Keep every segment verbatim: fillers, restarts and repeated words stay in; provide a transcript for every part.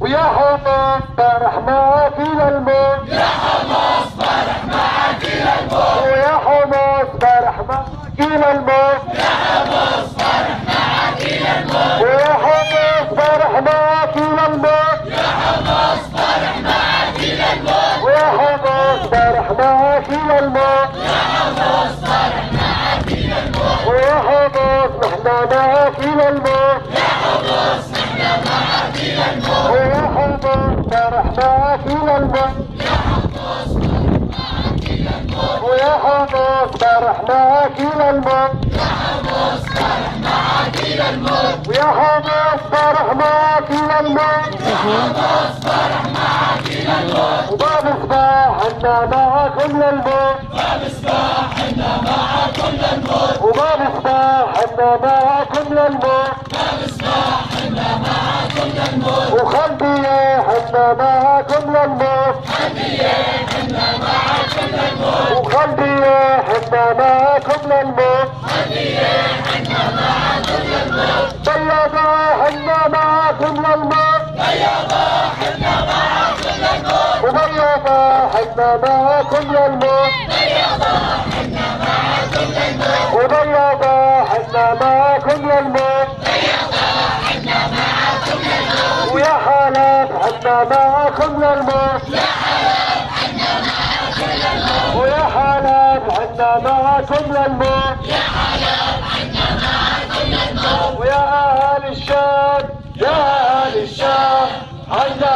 ويا حماس فرح معك إلى الموت، يا حماس فرح معك إلى الموت، ويا حماس فرح معك إلى الموت، يا حماس فرح معك إلى الموت، ويا حماس فرح معك إلى الموت، يا حماس فرح معك إلى الموت، ويا حماس فرح معك إلى الموت، يا حماس فرح معك إلى الموت، ويا حماس نحن معك إلى الموت، يا حماس نحن معك إلى الموت، ويا حماس فرح معك إلى الموت، يا حماس فرح معك إلى الموت، ويا حماس فرح معك إلى الموت، يا حماس فرح معك إلى الموت، ويا حماس فرح معك إلى الموت، يا حماس فرح معك إلى الموت، وما بصباح عنا معكم للموت، ما بصباح حنا معكم للموت، وما بصباح عنا معكم للموت، ما بصباح حنا معكم للموت، وخلبي حنا معكم للموت، خلية حنا معكم للموت، وخلبي حنا معكم للموت، خلية حنا معكم للموت، بيضا حنا معكم للموت، بياضة حنا معكم للموت، وبيضا حنا معكم للموت، بياضة حنا معكم للموت، وبيضا حنا معكم للموت، بياضة حنا معكم للموت، ويا حالات حنا معكم للموت، يا حلال حنا معكم للموت، ويا حالات حنا معكم للموت، يا حلال حنا معكم للموت، ويا أهل الشام يا أهل الشام عنا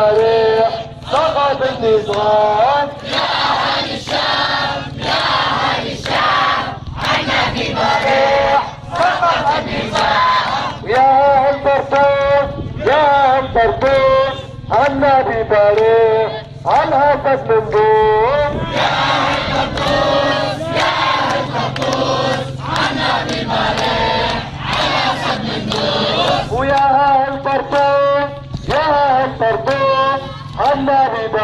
ببريح سقط النظام، يا أهل الشام يا أهل الشام عنا في بريح سقط النظام، ويا أهل طرطوس يا أهل طرطوس عنا ببريح على الأسد منظوم، يا أهل طرطوس يا أهل طرطوس عنا في بريح على سد النور، ويا أهل طرطوس يا أهل طرطوس عنا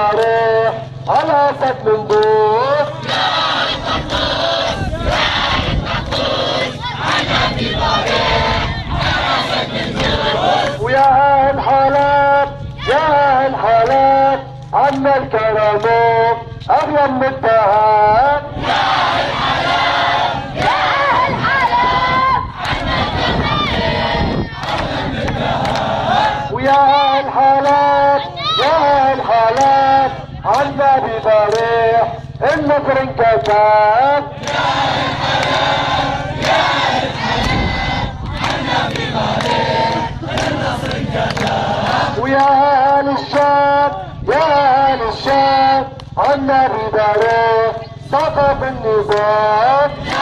ببريح على الأسد منظوم، يا أهل طرطوس يا أهل طرطوس عنا في بريح على سد النور، ويا أهل حلب يا أهل حلب عنا الكرامات أغلى من الذهب، يا أهل حلب يا أهل حلب عنا كرامات أغلى من الذهب، ويا أهل حلب يا أهل حلب عنا ببريح النصر انكسب، يا أهل حلب يا أهل حلب عنا في بريح النصر انكتب، ويا أهل الشام يا أهل الشام عنا ببريح سقف النظام، يا